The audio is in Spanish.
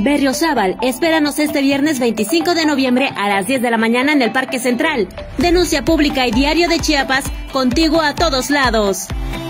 Berriozábal, espéranos este viernes 25 de noviembre a las 10 de la mañana en el Parque Central. Denuncia Pública y Diario de Chiapas, contigo a todos lados.